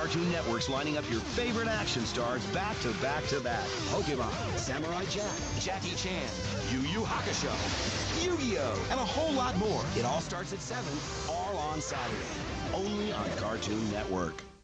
Cartoon Network's lining up your favorite action stars back to back to back. Pokemon, Samurai Jack, Jackie Chan, Yu Yu Hakusho, Yu-Gi-Oh, and a whole lot more. It all starts at 7, all on Saturday. only on Cartoon Network.